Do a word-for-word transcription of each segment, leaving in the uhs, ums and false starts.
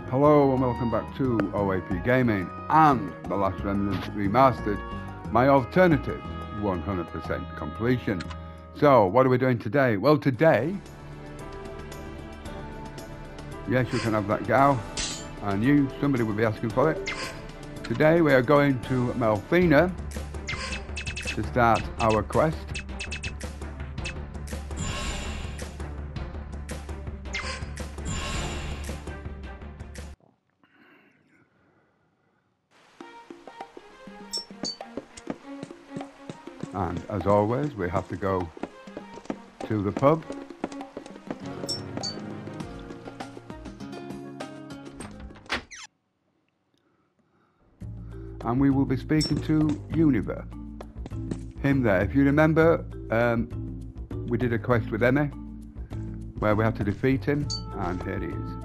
Hello and welcome back to O A P Gaming and The Last Remnant Remastered, my alternative one hundred percent completion. So, what are we doing today? Well, today, yes, you can have that gal, and you, somebody will be asking for it. Today we are going to Melfina to start our quest. And as always, we have to go to the pub. And we will be speaking to Univer. Him there. If you remember, um, we did a quest with Emmy where we had to defeat him, and here he is.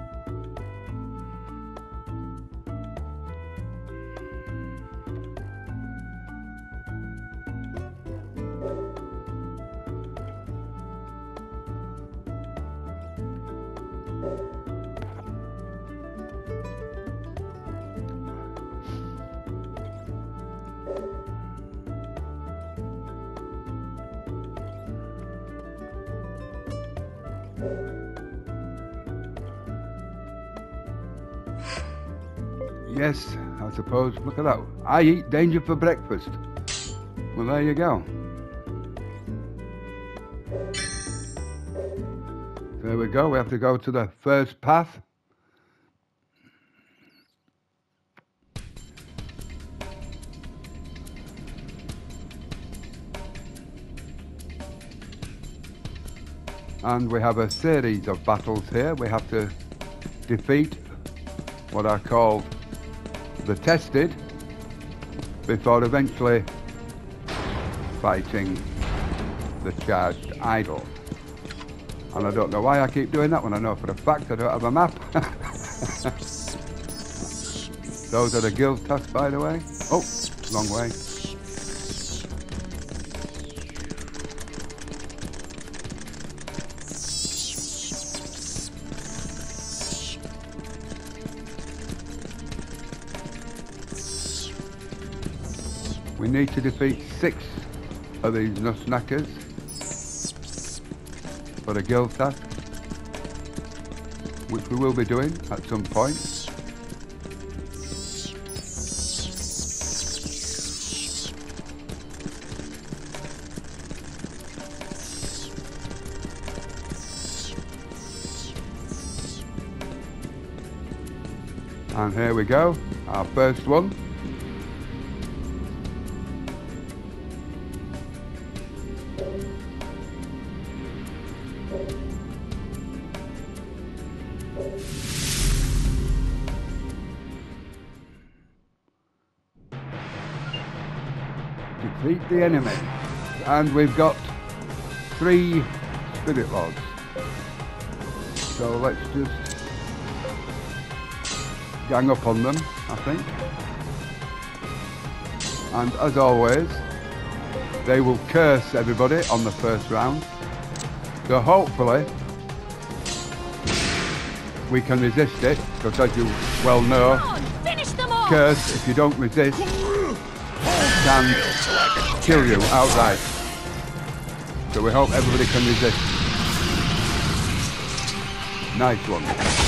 Yes, I suppose. Look at that. I eat danger for breakfast. Well, there you go. There we go. We have to go to the first path. And we have a series of battles here. We have to defeat what are called the Tested before eventually fighting the Charged Idol. And I don't know why I keep doing that when I know for a fact I don't have a map. Those are the guild tasks, by the way. Oh, wrong way. We need to defeat six of these nutsnackers for the guild task, which we will be doing at some point. And here we go, our first one. Defeat the enemy. And we've got three spirit lords. So let's just gang up on them, I think. And as always, they will curse everybody on the first round. So hopefully we can resist it, because as you well know, curse, if you don't resist, can kill you outright. So we hope everybody can resist. Nice one.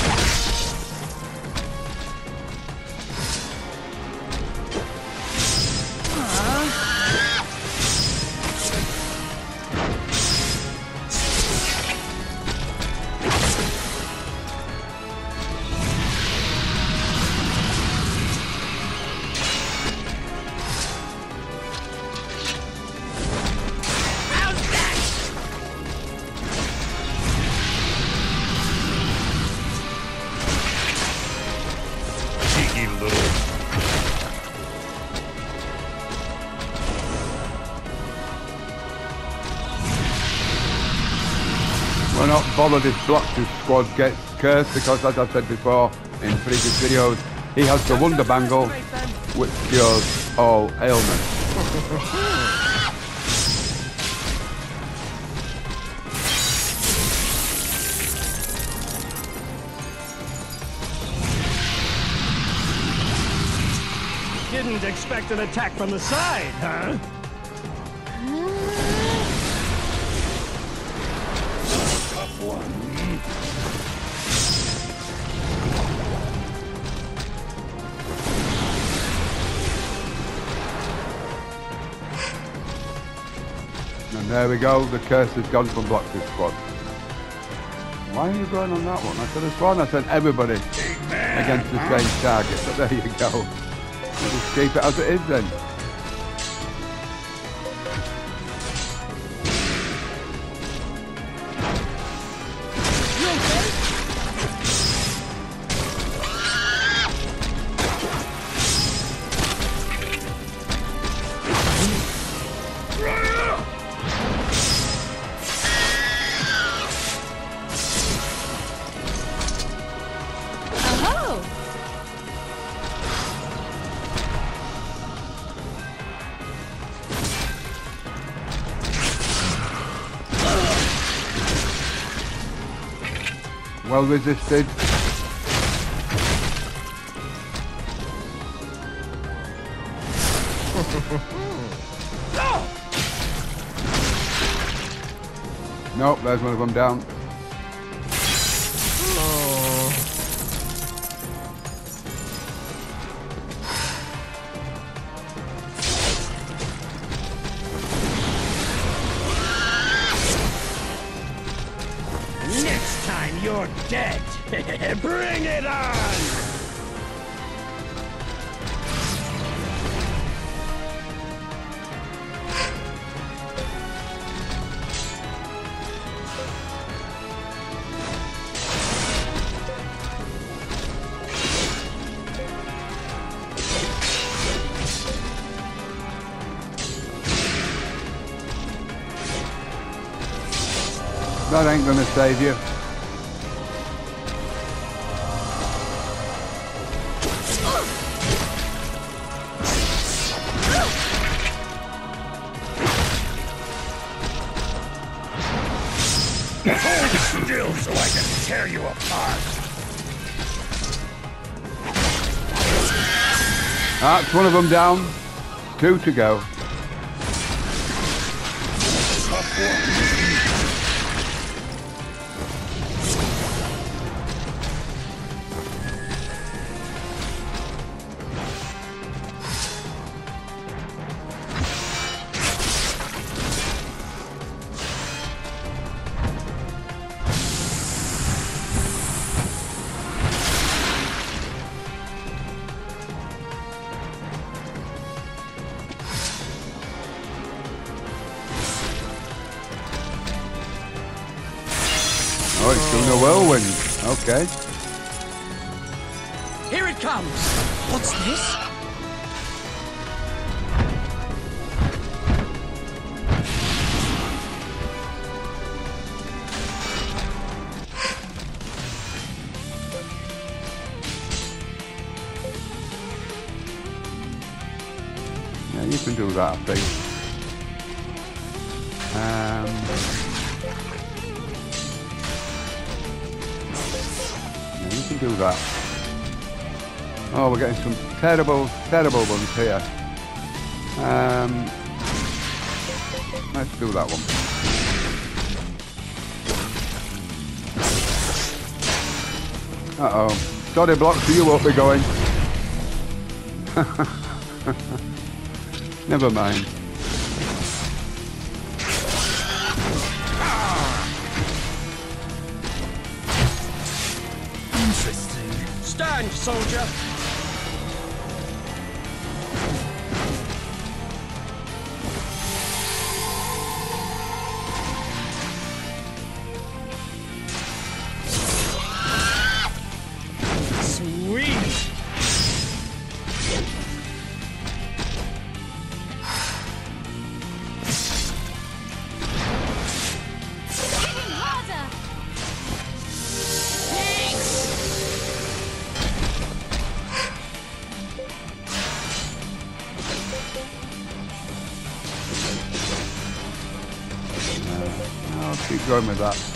We're not bothered if Blox's squad gets cursed, because as I've said before in previous videos, he has the Wonder Bangle, which cures all ailments. Didn't expect an attack from the side, huh? Tough one. And there we go, the curse has gone from Blox's squad. Why are you going on that one? I could have sworn I sent everybody against the same target, but there you go. We'll just keep it as it is then. Well resisted. Nope, there's one of them down. Next time you're dead. Bring it on! That ain't gonna save you. Hold still so I can tear you apart. That's one of them down. Two to go. Oh, it's doing a whirlwind. Okay. Here it comes. What's this? Yeah, you can do that, I think. Um... You can do that. Oh, we're getting some terrible, terrible ones here. Um, let's do that one. Uh-oh. Sorry, Blox, you won't be going. Never mind. Stand, soldier! Sweet! Hitting harder! I'll keep going with that.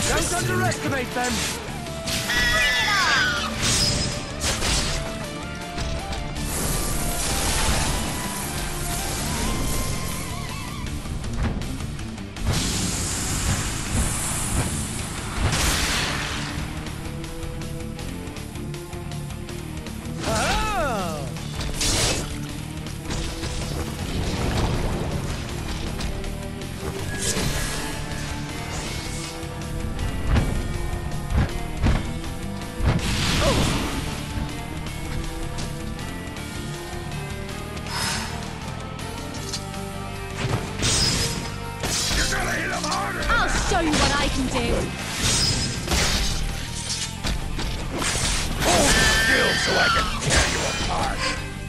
Don't underestimate them. Bring it on! I'll show you what I can do. Hold still so I can tear you apart.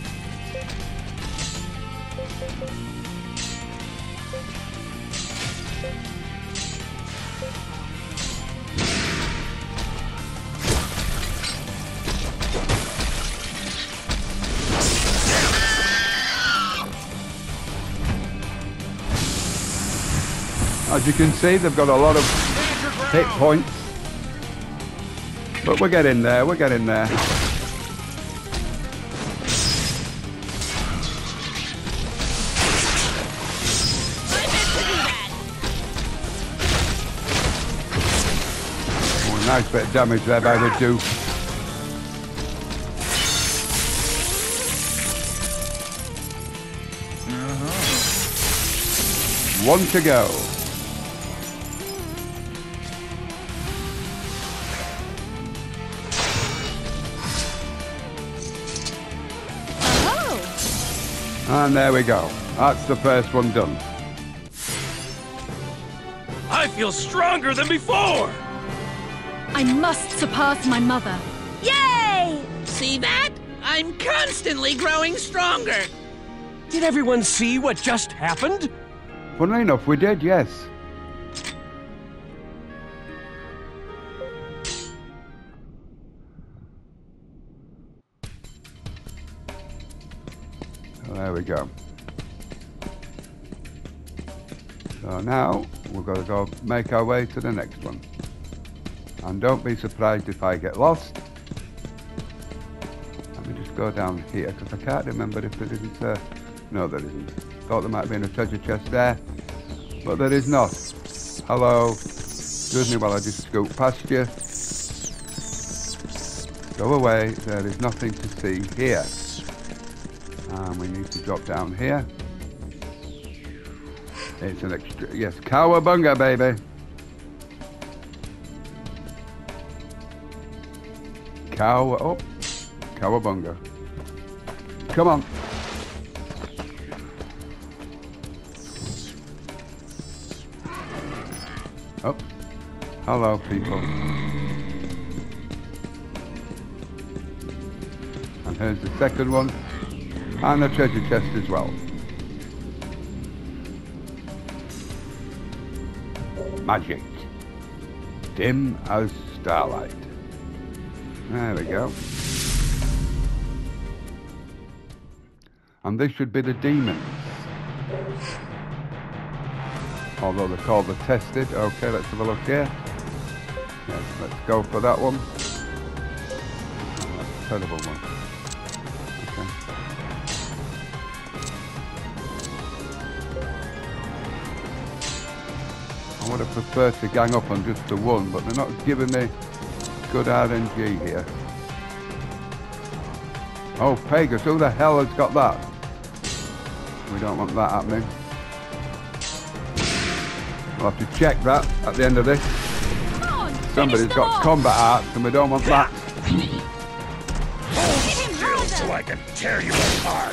As you can see, they've got a lot of hit points. But we're getting there, we're getting there. Oh, nice bit of damage there by the Duke. One to go. And there we go. That's the first one done. I feel stronger than before. I must surpass my mother. Yay! See that? I'm constantly growing stronger. Did everyone see what just happened? Funnily enough, we did, yes. So there we go. So now we've got to go make our way to the next one. And don't be surprised if I get lost. Let me just go down here because I can't remember if there isn't a... No, there isn't. Thought there might be a treasure chest there, but there is not. Hello. Excuse me while I just scoot past you. Go away. There is nothing to see here. And we need to drop down here. It's an extra... Yes, cowabunga, baby. Cow... Oh. Cowabunga. Come on. Oh. Hello, people. And here's the second one. And a treasure chest as well. Magic. Dim as starlight. There we go. And this should be the demons. Although they're called the tested. Okay, let's have a look here. Yes, let's go for that one. Oh, that's a terrible one. I would have preferred to gang up on just the one, but they're not giving me good R N G here. Oh, Pegasus, who the hell has got that? We don't want that happening. We'll have to check that at the end of this. On, Somebody's got combat arts and we don't want that. Hold still so I can tear you apart.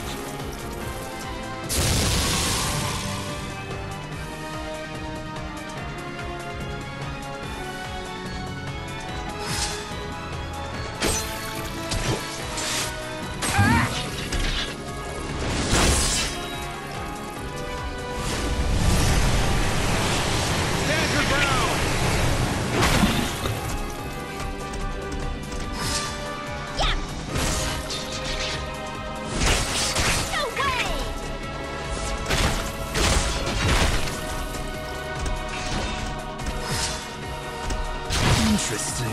Interesting.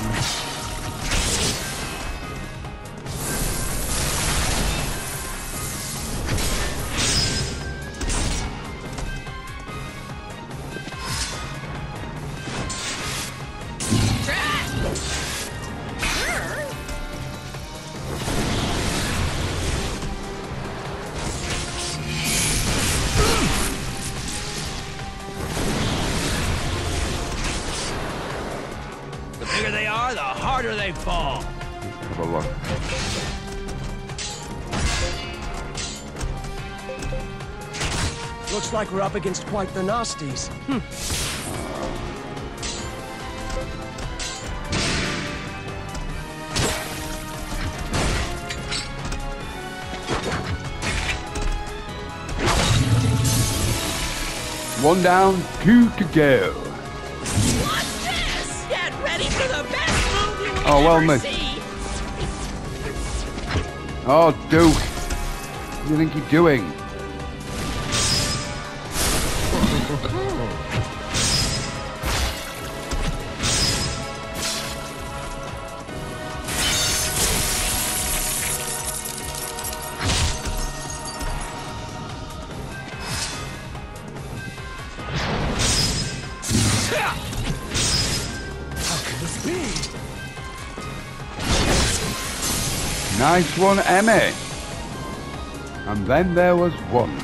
The bigger they are, the harder they fall. Have a look. Looks like we're up against quite the nasties. Hm. One down, two to go. What's this? Get ready for the best move you will Oh, well ever missed. see. Oh, Duke. What do you think you're doing? Nice one, Emmy. And then there was one.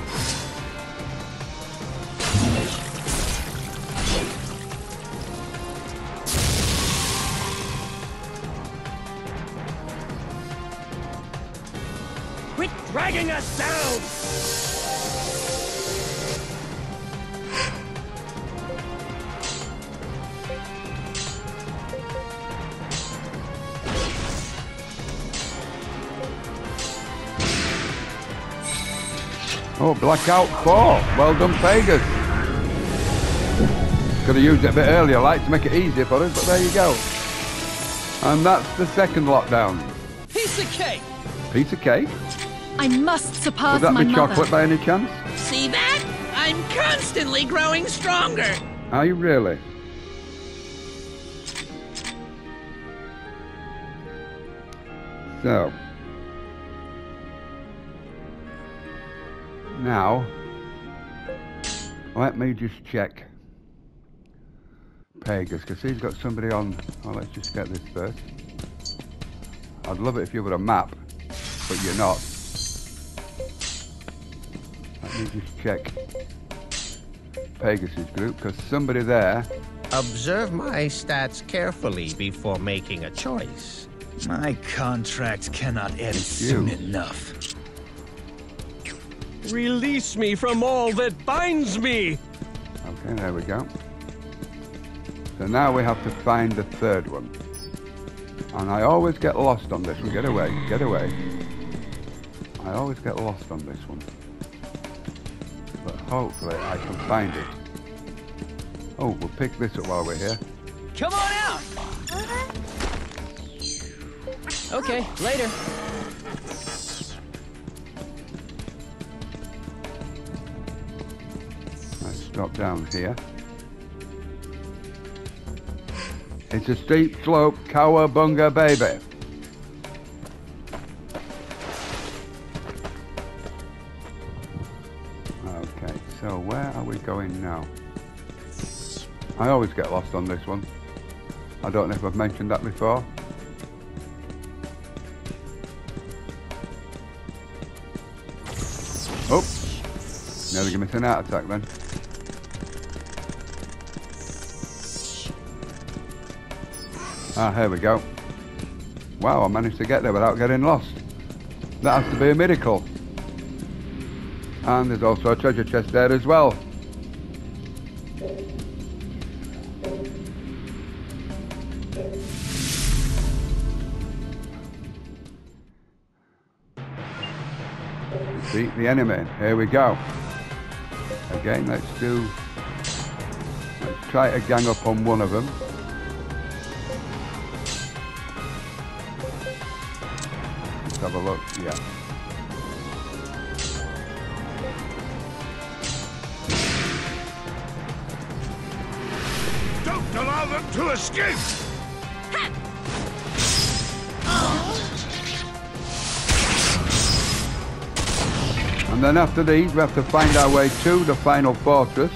Quit dragging us down! Oh, Blackout four. Well done, Pegasus. Could have used it a bit earlier, like, to make it easier for us, but there you go. And that's the second lockdown. Piece of cake! Piece of cake? I must surpass Would that my be mother. chocolate by any chance? See that? I'm constantly growing stronger. Are you really? So. Now, let me just check Pegasus, because he's got somebody on. Oh, let's just get this first. I'd love it if you were a map, but you're not. Let me just check Pegasus group, because somebody there. Observe my stats carefully before making a choice. My contract cannot end soon you. enough. Release me from all that binds me! Okay, there we go. So now we have to find the third one. And I always get lost on this one. Get away, get away. I always get lost on this one. But hopefully I can find it. Oh, we'll pick this up while we're here. Come on out! Okay, later. Let's drop down here. It's a steep slope, cowabunga baby. Okay, so where are we going now? I always get lost on this one. I don't know if I've mentioned that before. Oh, nearly give me an heart attack then. Ah, here we go. Wow, I managed to get there without getting lost. That has to be a miracle. And there's also a treasure chest there as well. Defeat the enemy. Here we go. Again, let's do... Let's try to gang up on one of them. Let's have a look. Yeah. Don't allow them to escape! And then after these, we have to find our way to the final fortress.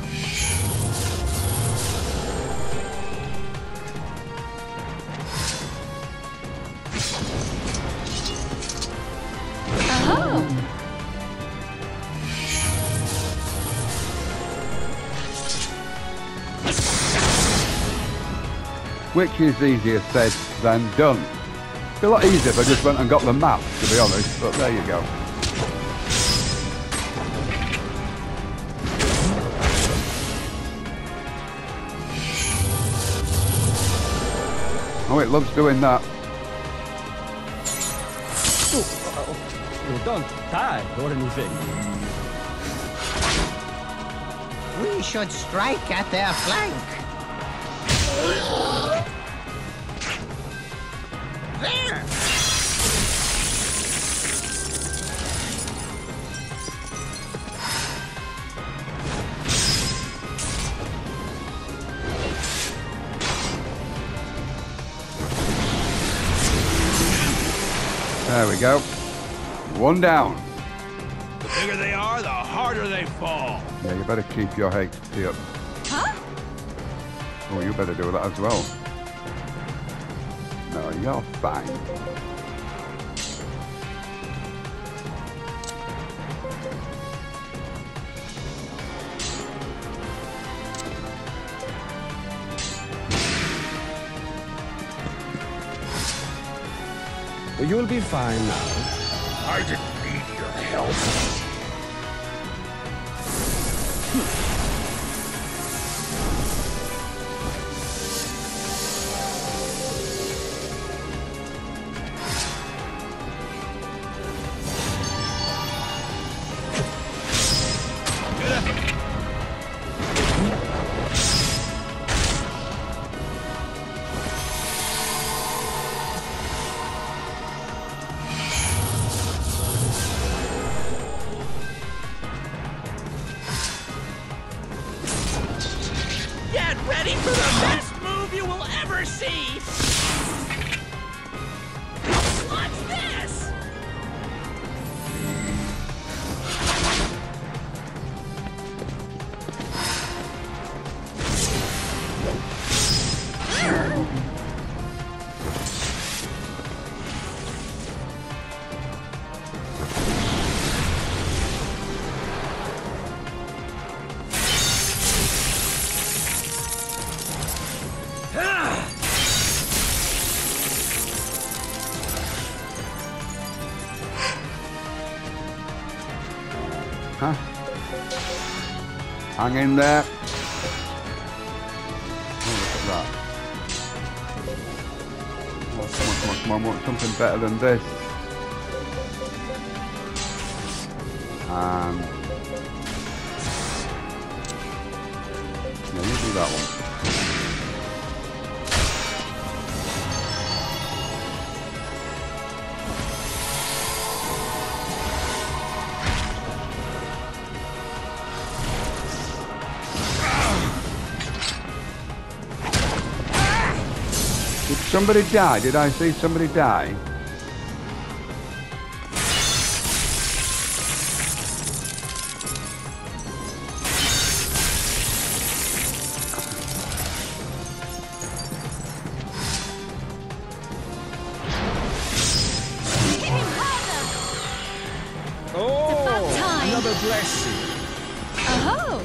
Which is easier said than done. It'd be a lot easier if I just went and got the map, to be honest, but there you go. Oh, it loves doing that. Don't die, what do you think? We should strike at their flank. There! There we go. One down. The bigger they are, the harder they fall. Yeah, you better keep your H P up. Huh? Oh, you better do that as well. No, you're fine. You'll be fine now. I didn't need your help. Get ready for the best move you will ever see! Watch this! Huh? Hang in there. Oh, look at that. Oh, come on, come on, come on, want something better than this. And yeah, you do that one. Did somebody die? Did I see somebody die? Oh, time. another blessing. Oh!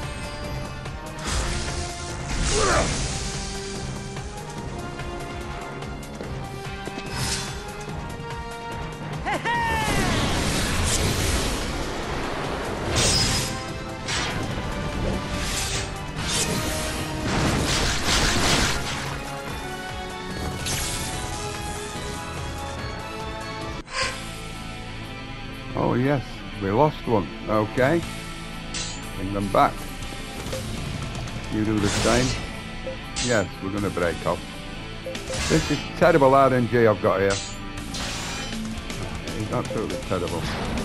Oh yes, we lost one. Okay. Bring them back. You do the same. Yes, we're going to break off. This is terrible R N G I've got here. It's absolutely terrible.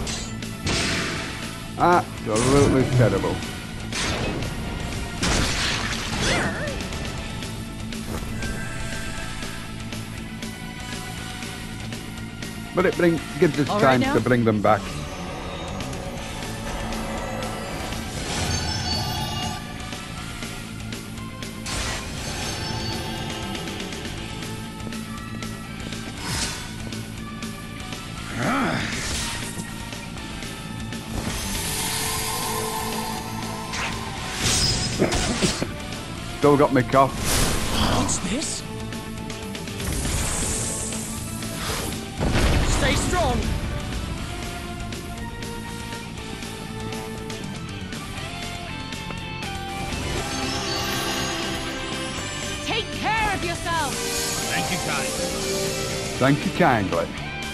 Absolutely terrible. But it bring, gives us All time right now? to bring them back. Still got me cough. What's this? Stay strong. Take care of yourself. Thank you, kindly. Thank you kindly.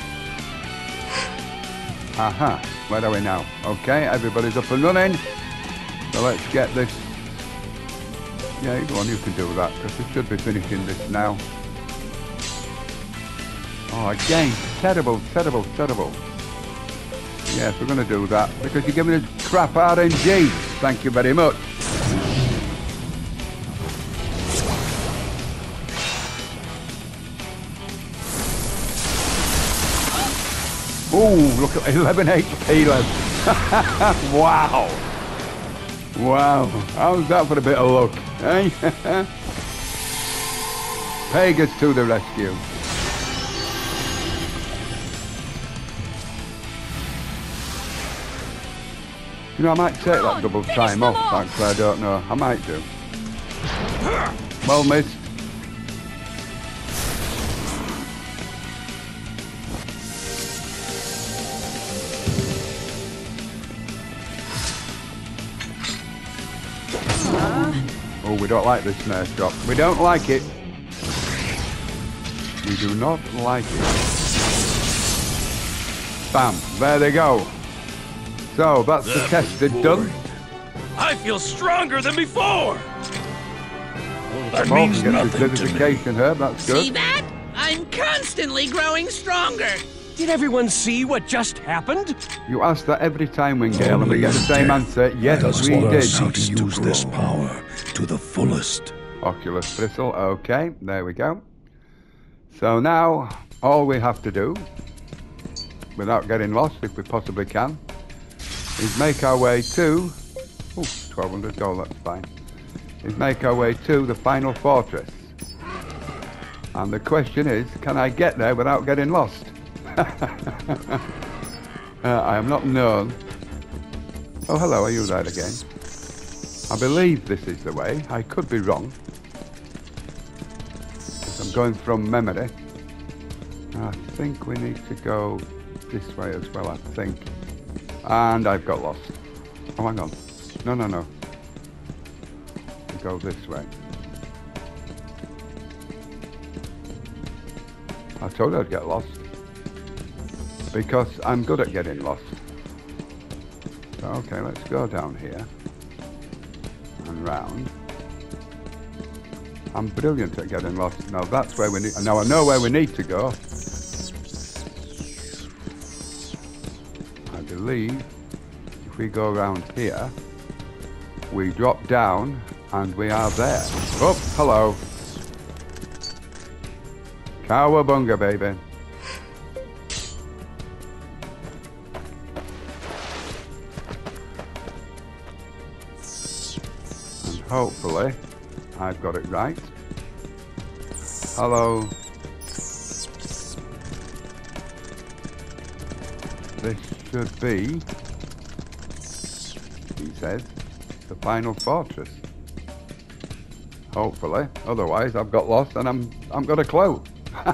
Aha, where are we now? Okay, everybody's up and running. So let's get this. Yeah, go on, you can do that, because we should be finishing this now. Oh, again, terrible, terrible, terrible. Yes, we're going to do that, because you're giving us crap R N G. Thank you very much. Oh, look at eleven H P left. Wow. Wow. How's that for a bit of luck, eh? Pegasus to the rescue. You know, I might take that double time off, actually, I don't know. I might do. Well missed. Oh, we don't like this snare drop. We don't like it. We do not like it. Bam. There they go. So, that's the test done. I feel stronger than before. That More means can get nothing this to me. vivification here. That's See good. that? I'm constantly growing stronger. Did everyone see what just happened? You ask that every time, Wingale, and we get the same answer. Yes, Let us we learn did. how to use this power to the fullest. Oculus Bristle. Okay, there we go. So now, all we have to do, without getting lost, if we possibly can, is make our way to... Oh, twelve hundred gold, that's fine. Is make our way to the final fortress. And the question is, can I get there without getting lost? uh, I am not known. Oh, hello, are you there again? I believe this is the way. I could be wrong. I'm going from memory. I think we need to go this way as well, I think. And I've got lost. Oh, hang on. No, no, no. We go this way. I told you I'd get lost. Because I'm good at getting lost. So, okay, let's go down here. And round. I'm brilliant at getting lost. Now that's where we need... Now I know where we need to go. I believe if we go around here, we drop down and we are there. Oh, hello. Cowabunga, baby. And hopefully, I've got it right. Hello. This should be, he says, the final fortress. Hopefully. Otherwise, I've got lost and I'm I'm got a clue. Oh,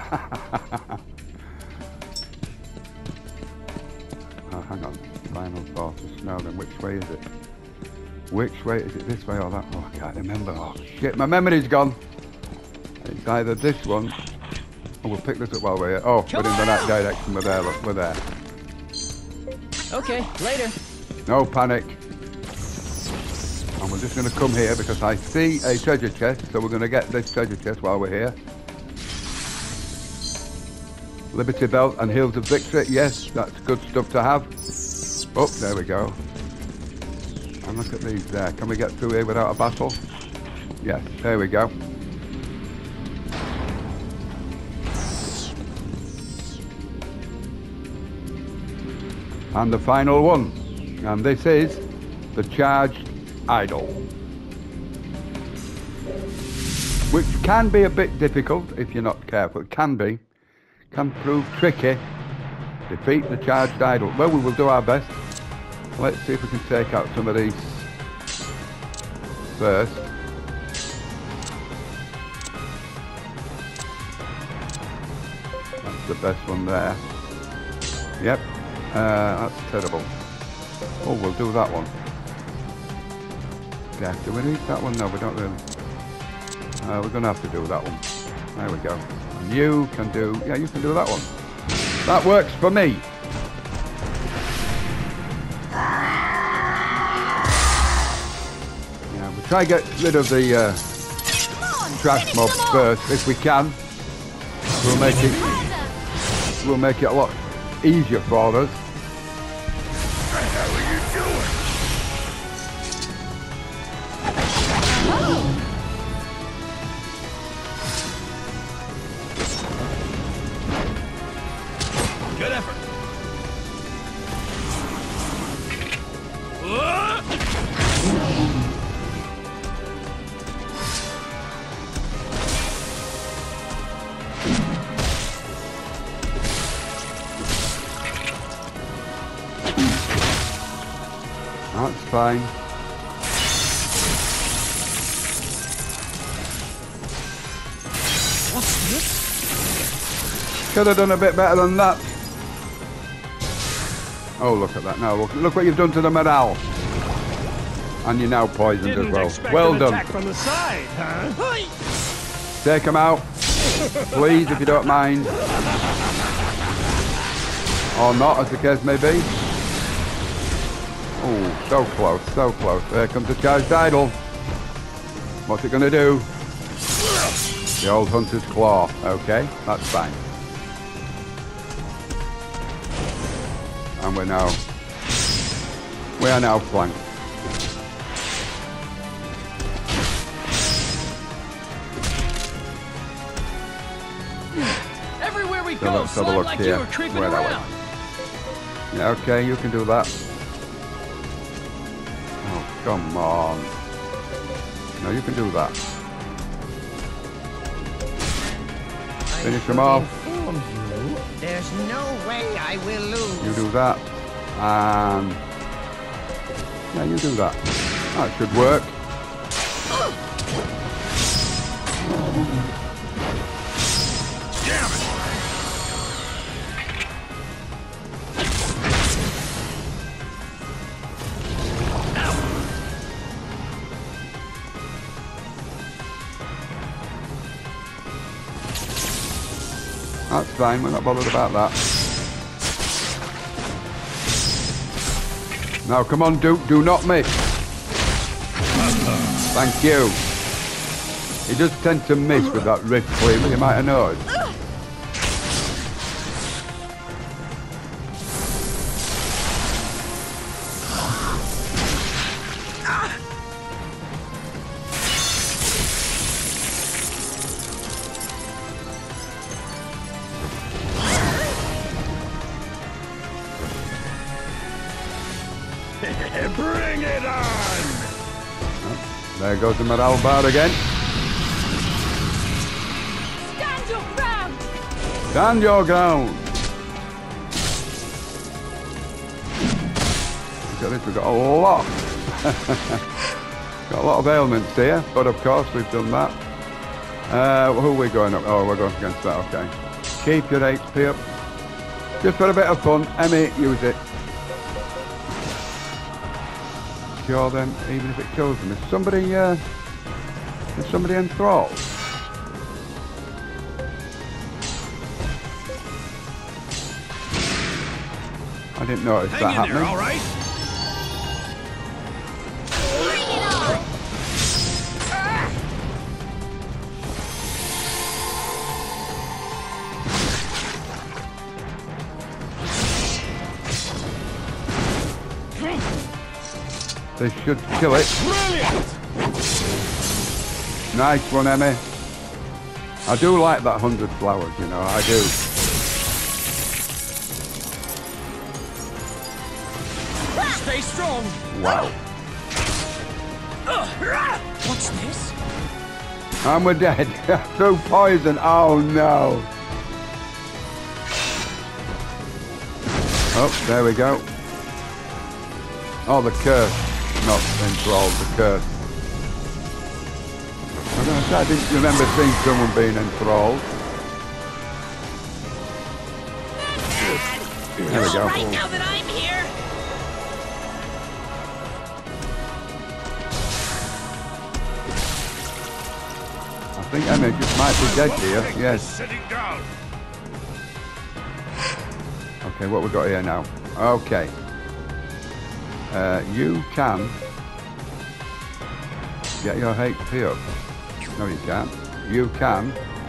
hang on. Final fortress. No, then which way is it? Which way is it? This way or that? Oh, I can't remember. Oh shit, my memory's gone. It's either this one. Oh, we'll pick this up while we're here. Oh, we're in the right direction. We're there. Look, we're there. Okay, later. No panic. And we're just going to come here because I see a treasure chest, so we're going to get this treasure chest while we're here. Liberty Belt and Hills of Victory. Yes, that's good stuff to have. Oh, there we go. And look at these there. Can we get through here without a battle? Yes, there we go. And the final one. And this is the charged idol. Which can be a bit difficult if you're not careful. It can be. Can prove tricky. Defeat the charged idol. Well, we will do our best. Let's see if we can take out some of these first. That's the best one there. Yep. Uh, that's terrible. Oh, we'll do that one. Yeah, do we need that one? No, we don't really. Uh, we're going to have to do that one. There we go. And you can do... Yeah, you can do that one. That works for me. Yeah, we'll try to get rid of the uh, on, trash mobs first, if we can. We'll make it... We'll make it a lot easier for us. What the hell are you doing? Good effort. That's fine. What's this? Could have done a bit better than that. Oh, look at that now. Look, look what you've done to the morale. And you're now poisoned Didn't as well. expect Well an done. attack from the side, huh? Take him out. Please, if you don't mind. Or not, as the case may be. Oh, so close, so close. There comes the charged idol. What's it going to do? The old hunter's claw. Okay, that's fine. And we're now... We are now flanked. Everywhere we So go, let's have a slime look like here. you were creeping Where are we? around. Yeah, okay, you can do that. Oh, come on. No, you can do that. Finish them off. Inform you, there's no way I will lose. You do that. And... Yeah, you do that. That should work. Damn it! That's fine, we're not bothered about that. Now, come on, Duke, do not miss. Thank you. He does tend to miss with that rift cleaver, you might have noticed. Bring it on! There goes the morale bar again. Stand your ground! Stand your ground. Look at this, we've got a lot. Got a lot of ailments here, but of course we've done that. Uh, who are we going up? Oh, we're going against that, okay. Keep your H P up. Just for a bit of fun. Emmy, use it. Cure them, even if it kills them. Is somebody, uh, is somebody enthralled? I didn't notice Hang that in happening. there, all right? Bring it on! They should kill it. Brilliant! Nice one, Emmy. I do like that hundred flowers, you know, I do. Stay strong. Wow. What's this? And we're dead. Through poison. Oh no. Oh, there we go. Oh, the curse. Not enthralled, the curse. I was gonna say, I didn't remember seeing someone being enthralled. There we go. Right now that I'm here. I think Emma just might be dead here. Yes. Sitting down. Okay, what we got here now? Okay. Uh, you can get your H P up. No, you can't. You can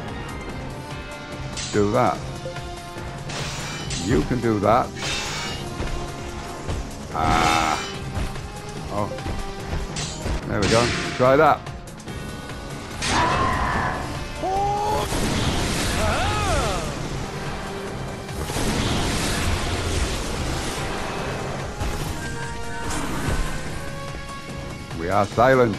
do that. You can do that. Ah. Oh. There we go. Try that. We are silent.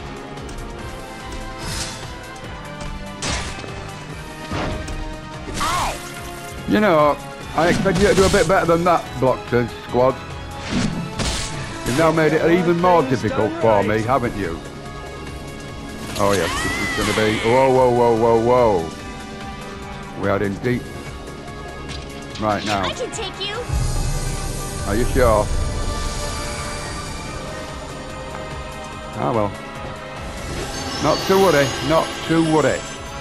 You know, I expect you to do a bit better than that, Blockers squad. You've now made it even more difficult for me, haven't you? Oh yes, this is going to be... Whoa, whoa, whoa, whoa, whoa. We are in deep... Right now. I can take you. Are you sure? Ah well. Not to worry, not to worry.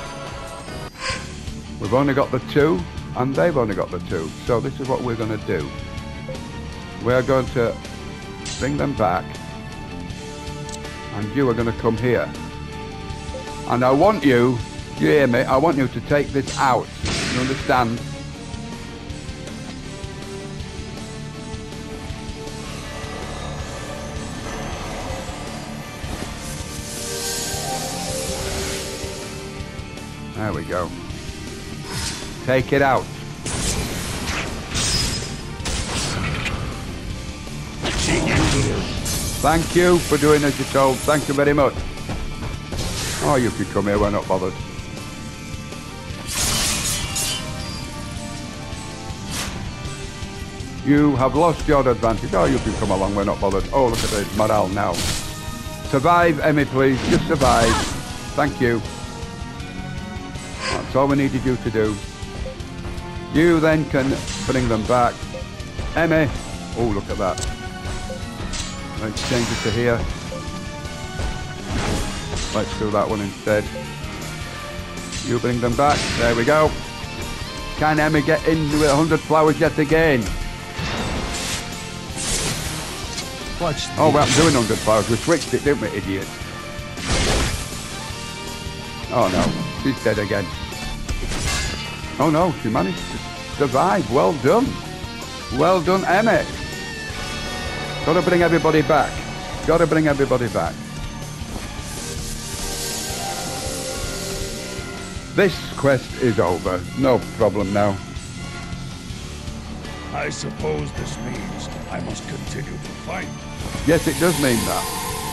We've only got the two, and they've only got the two. So this is what we're going to do. We're going to bring them back, and you are going to come here. And I want you, you hear me, I want you to take this out. You understand? There we go. Take it out. Thank you for doing as you're told. Thank you very much. Oh, you can come here. We're not bothered. You have lost your advantage. Oh, you can come along. We're not bothered. Oh, look at this morale now. Survive, Emmy, please. Just survive. Thank you. That's all we needed you to do. You then can bring them back. Emmy. Oh, look at that. Let's change it to here. Let's do that one instead. You bring them back. There we go. Can Emmy get in with one hundred flowers yet again? Watch Oh, we're doing one hundred flowers. We switched it, didn't we, idiot? Oh, no. She's dead again. Oh no, she managed to survive. Well done. Well done, Emmy. Gotta bring everybody back. Gotta bring everybody back. This quest is over. No problem now. I suppose this means I must continue to fight. Yes, it does mean that.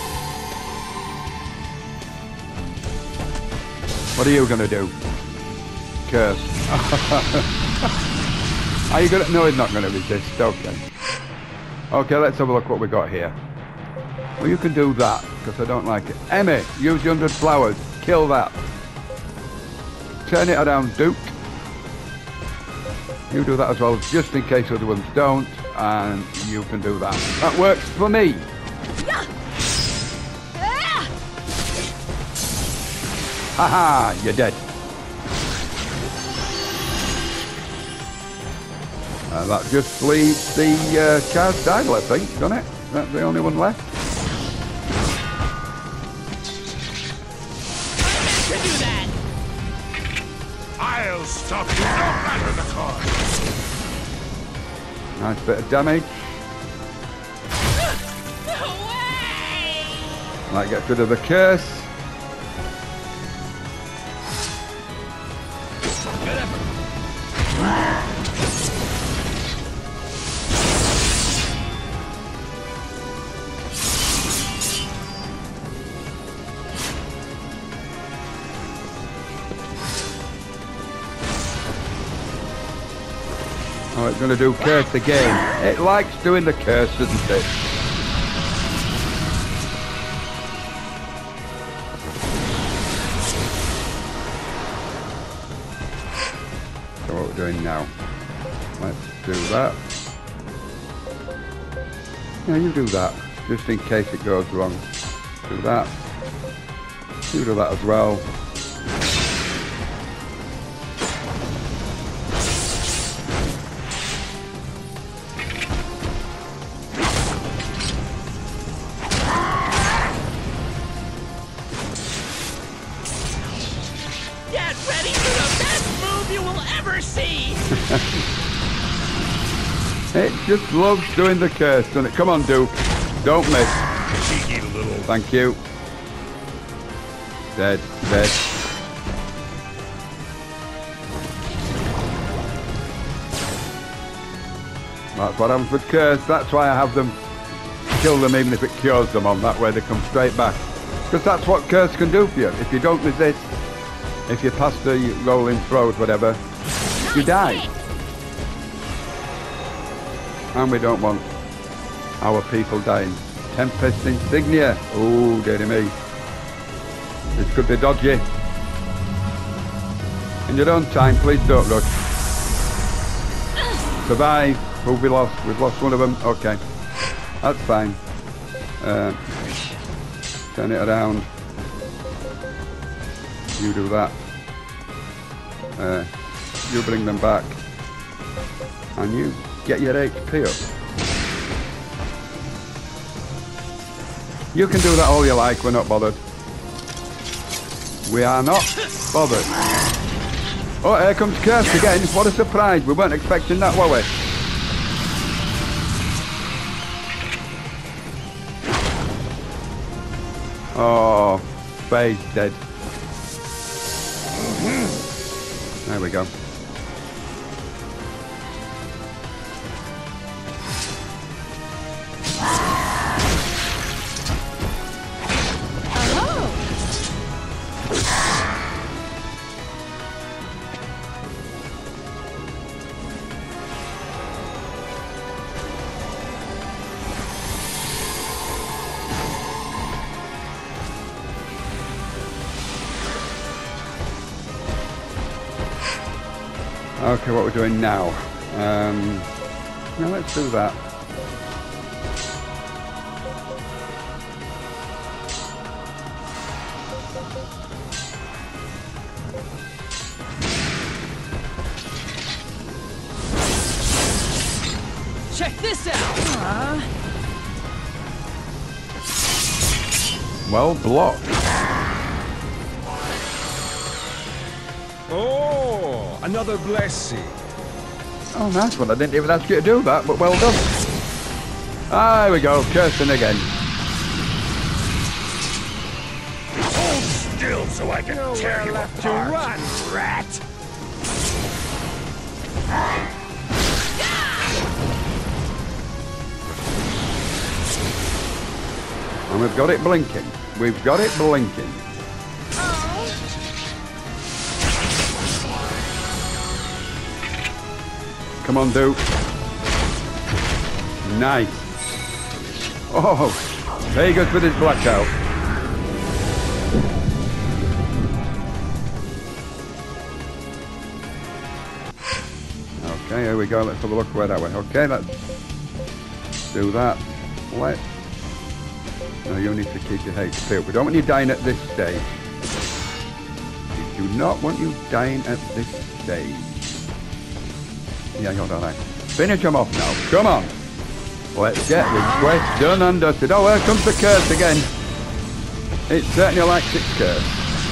What are you gonna do? Curse. Are you gonna... No, he's not gonna resist. Okay. Okay, let's have a look what we got here. Well, you can do that, because I don't like it. Emmy, use your one hundred flowers. Kill that. Turn it around, Duke. You do that as well, just in case other ones don't, and you can do that. That works for me. Haha, you're dead. Uh, that just leaves the uh, Charged Idol, I think, doesn't it? That's the only one left. To do that. I'll stop you no matter the cost. Nice bit of damage. No way! That gets rid of the curse. Oh, it's going to do curse again. It likes doing the curse, doesn't it? So what we're doing now? Let's do that. Yeah, you do that, just in case it goes wrong. Do that. You do that as well. Get ready for the best move you will ever see! It just loves doing the curse, doesn't it? Come on, Duke. Don't miss. Cheeky little. Thank you. Dead, dead. That's what happens with curse. That's why I have them kill them even if it cures them on. That way they come straight back. Because that's what curse can do for you. If you don't resist, if you pass the rolling throws, whatever, you die. And we don't want our people dying. Tempest Insignia. Oh, dearie me. This could be dodgy. In your own time, please don't rush. Survive. Who we lost? We've lost one of them. Okay. That's fine. Uh, turn it around. You do that. Uh, you bring them back. And you get your H P up. You can do that all you like, we're not bothered. We are not bothered. Oh, here comes Curse again. What a surprise. We weren't expecting that, were we? Oh, Faye's dead. There we go. Okay, what we're doing now? Um, now let's do that. Check this out! Uh... Well blocked. Oh, another blessing. Oh, nice one. I didn't even ask you to do that, but well done. Ah, there we go. Cursing again. Hold still so I can tear you left to apart. run, rat. And we've got it blinking. We've got it blinking. Come on, Duke. Nice. Oh, Vegas with his blackout. Okay, here we go. Let's have a look where that went. Okay, let's do that. Let's. No, you need to keep your H P up. We don't want you dying at this stage. We do not want you dying at this stage. Yeah, you're alright. Finish them off now. Come on. Let's get this quest done and dusted. Oh, here comes the curse again. It certainly likes its curse.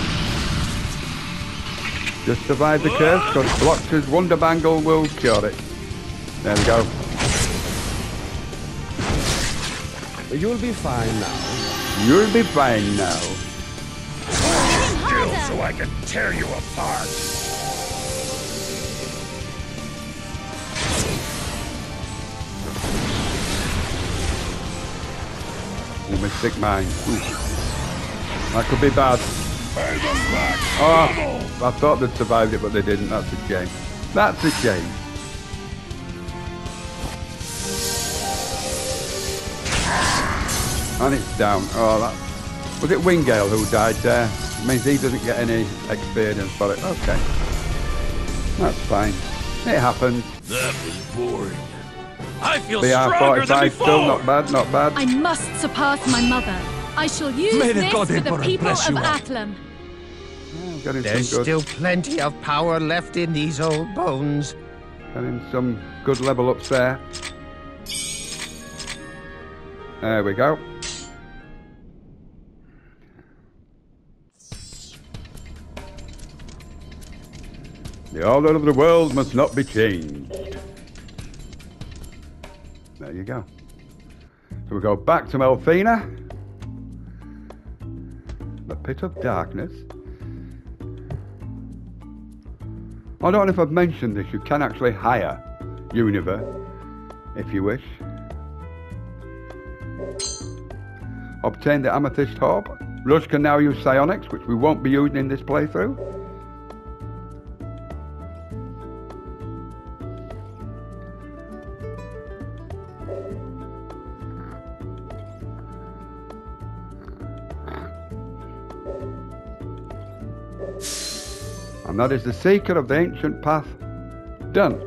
Just survive the curse, because Blox's Wonder Bangle will cure it. There we go. You'll be fine now. You'll be fine now. Still so I can tear you apart. Oh, Mystic Mine. Ooh. That could be bad. Oh, I thought they'd survived it, but they didn't. That's a shame. That's a shame. And it's down. Oh, that... Was it Wingale who died there? It means he doesn't get any experience for it. Okay. That's fine. It happens. That was boring. I feel B R stronger than forty-five before. still not bad, not bad. I must surpass my mother. I shall use May the this God for the Emperor people bless of you all. Athlum. Oh, got him There's some good, still plenty of power left in these old bones. got him some good level ups there. There we go. The order of the world must not be changed. There you go. So we go back to Melfina. The Pit of Darkness. I don't know if I've mentioned this, you can actually hire Univer if you wish. Obtain the Amethyst Orb. Rush can now use psionics, which we won't be using in this playthrough. And that is the Seeker of the Ancient Path done.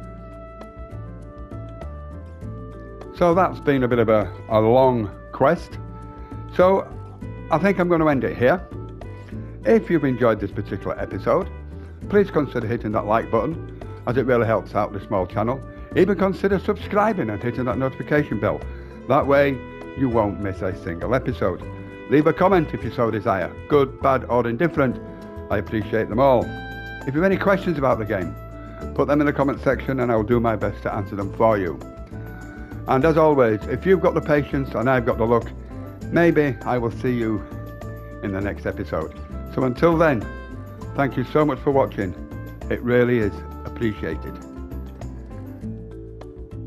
So that's been a bit of a, a long quest. So I think I'm going to end it here. If you've enjoyed this particular episode, please consider hitting that like button, as it really helps out the small channel. Even consider subscribing and hitting that notification bell. That way you won't miss a single episode. Leave a comment if you so desire, good, bad or indifferent. I appreciate them all. If you have any questions about the game, put them in the comment section and I'll do my best to answer them for you. And as always, if you've got the patience and I've got the luck, maybe I will see you in the next episode. So until then, thank you so much for watching. It really is appreciated.